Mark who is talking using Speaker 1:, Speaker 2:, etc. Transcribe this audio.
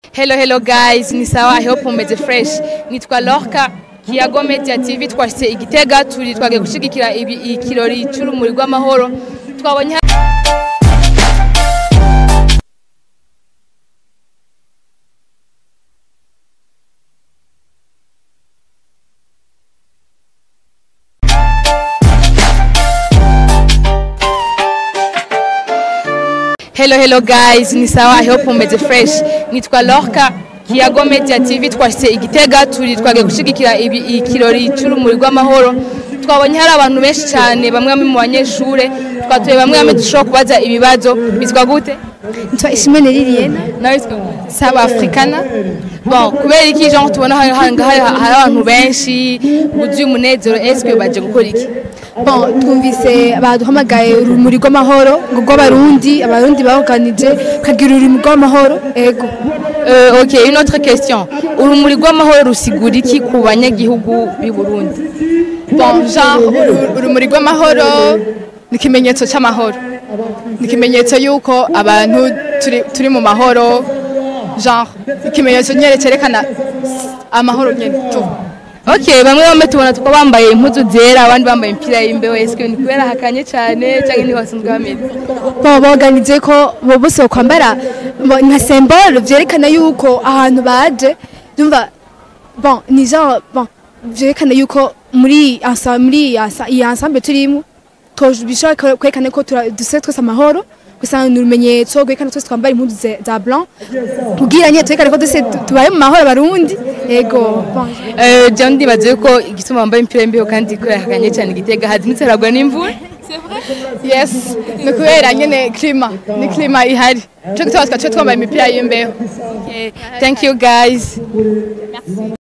Speaker 1: Hello guys, ni sawa, I hope mumeze fresh. Nitwa Lorca, Kiyago Media TV, twashitse Igitega twagiye gushigikira ikirori cy'urumuri rw'amahoro. Twabonye Hello guys, ni sawa, I hope mumeze fresh. Nitwa Lorca, Kiyago Media TV, twashitse Igitega twagiye gushigikira ikirori cy'urumuri rw'amahoro. Twabonye hari abantu benshi cyane, bamwe mu banyeshure, twatuye bamwe dushobora kubaza ibibazo. Bitwa gute?
Speaker 2: Nitwa Ishimene Liliana.
Speaker 1: Nawe bitwa
Speaker 2: Saba Africana.
Speaker 1: Bon, kubera iki genre tubona hari abantu benshi buzuye umunezero, est-ce baje gukora iki?
Speaker 2: Bon, twumvise baduhamagaye urumuri rw'amahoro ngo abarundi bahoganije kagira urumuri rw'amahoro ego.
Speaker 1: OK, une autre question. Urumuri rw'amahoro rusigura iki ku banyagihugu b'i Burundi?
Speaker 2: Bon, genre urumuri rw'amahoro ni ikimenyetso cy'amahoro. Ni ikimenyetso yuko abantu turi mu mahoro, genre ikimenyetso nyere cyerekana amahoro nyene tu.
Speaker 1: OK, bamwe tubona tuko bambaye impuzu zera, abandi bambaye impira y'imbeho. Est-ce que ni kubera hakanye cyane cyangwa ni basanzwe bameze?
Speaker 2: Bon, boganije ko bo bose kwambara nka symbole vyerekana yuko ahantu baje. Ndumva bon, ni genre bon, vyerekana yuko muri ensemble turimo bishobora kwerekana ko duse twese amahoro, gusa ni urumenyetso kwerekana twese twambara impuzu za blanc kugira nye twerekane ko duse tubaye mu mahoro abarundi ego.
Speaker 1: Je ndibaze ko igituma bambaye impira y'imbeho kandi ko yakanye cyane Igitega hadinitse haragwa n'imvura.
Speaker 2: C'est vrai? Yes, ni kubera nyene ni climat ihari cyo twambaye imipira y'imbeho.
Speaker 1: Thank you guys. Merci.